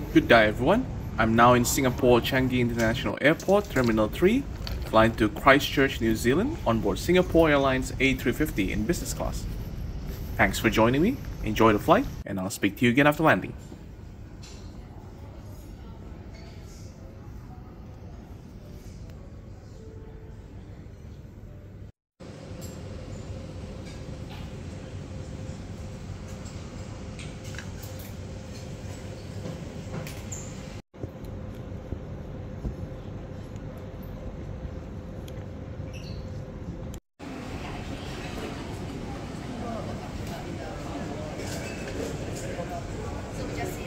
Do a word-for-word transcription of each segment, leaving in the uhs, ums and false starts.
Good day everyone, I'm now in Singapore Changi International Airport, Terminal three, flying to Christchurch, New Zealand on board Singapore Airlines A three fifty in business class. Thanks for joining me, enjoy the flight, and I'll speak to you again after landing. So we just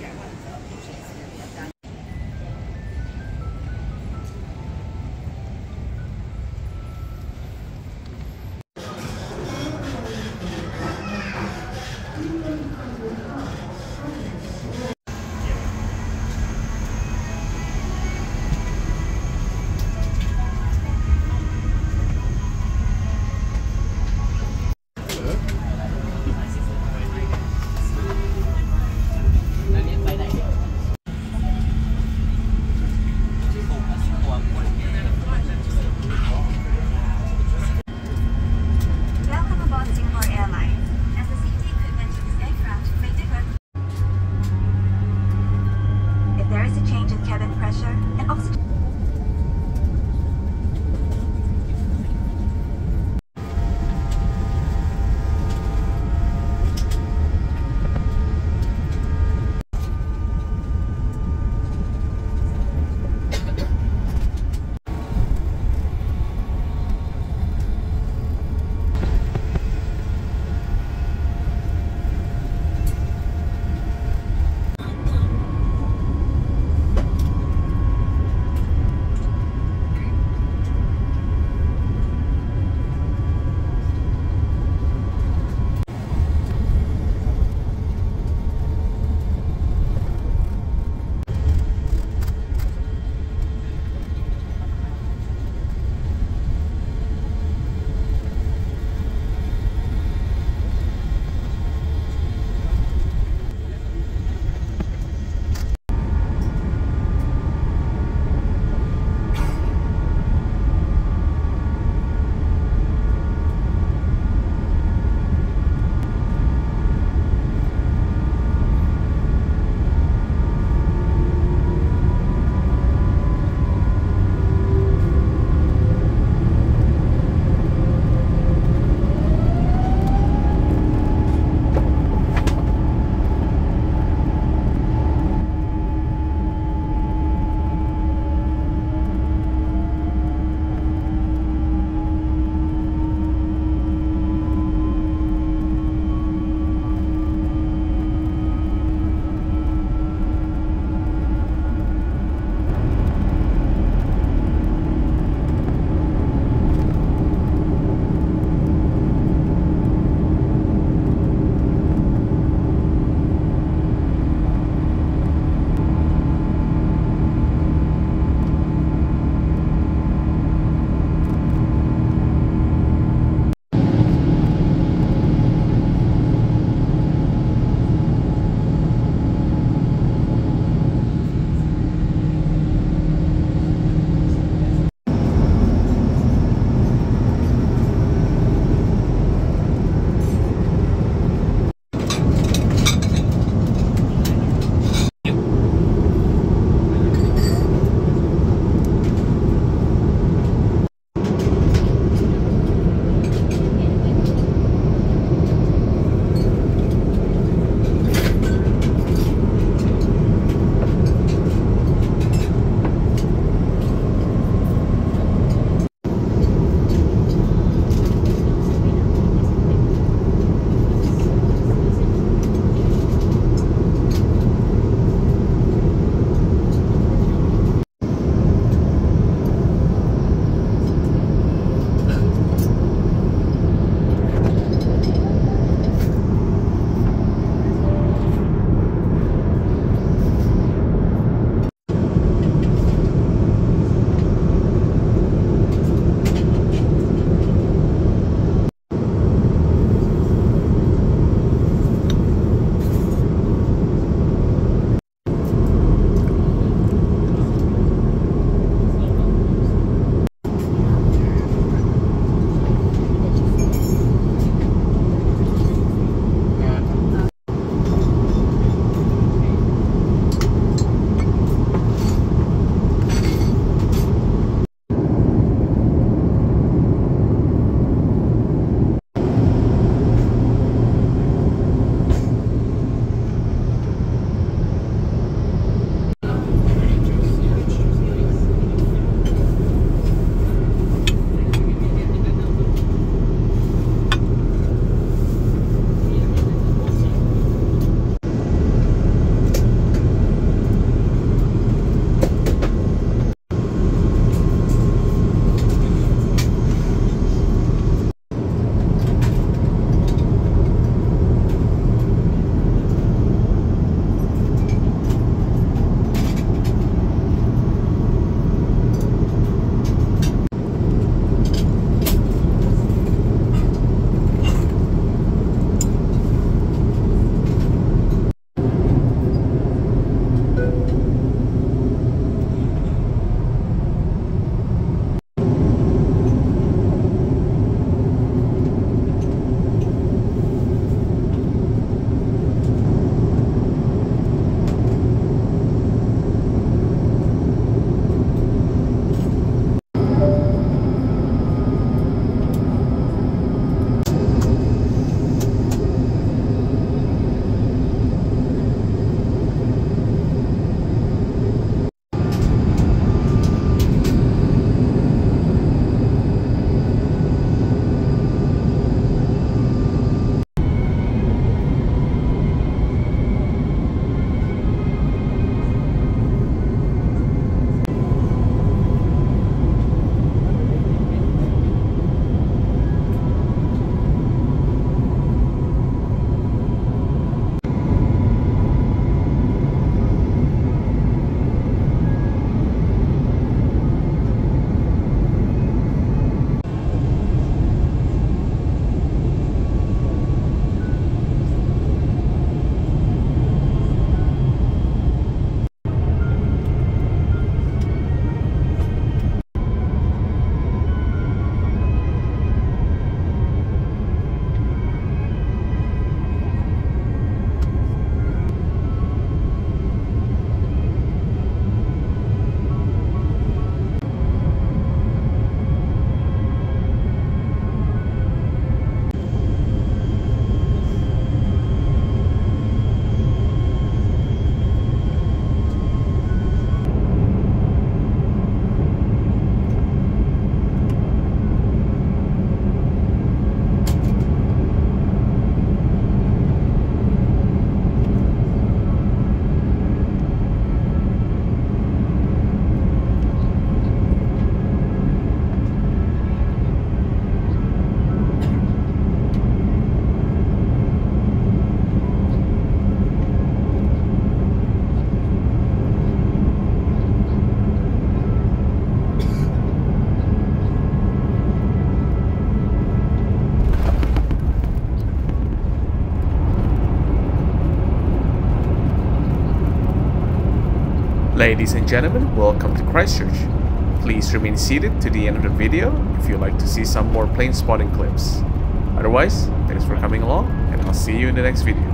Ladies and gentlemen, welcome to Christchurch. Please remain seated to the end of the video if you'd like to see some more plane spotting clips. Otherwise, thanks for coming along and I'll see you in the next video.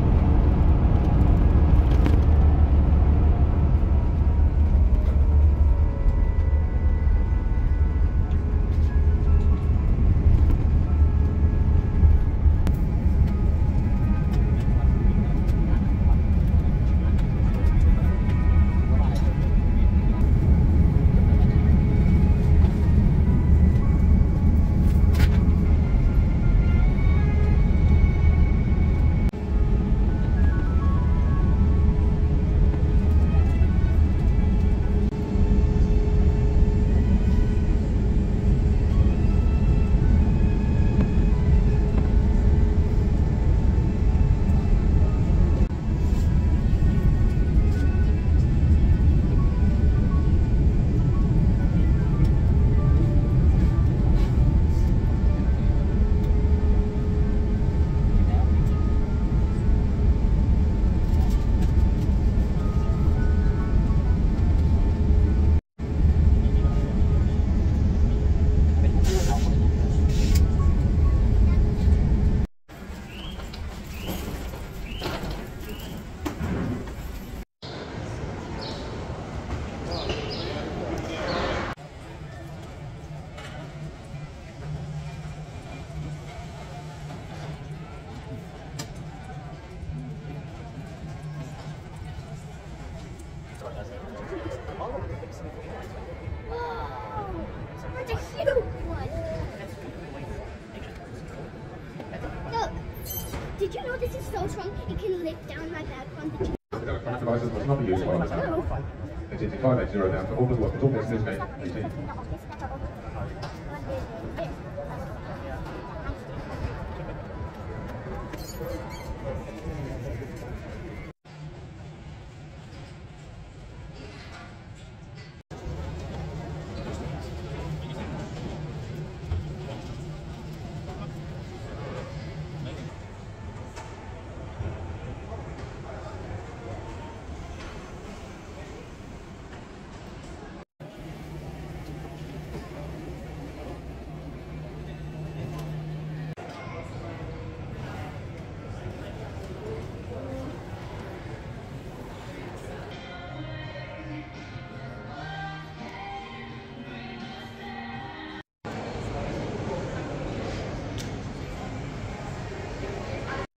That's a huge one. Look, did you know this is so strong? It can lift down my back from the chair. Electronic devices must not be used while on the ground. It's eighty-five eighty down for all the workers, all business, eighteen.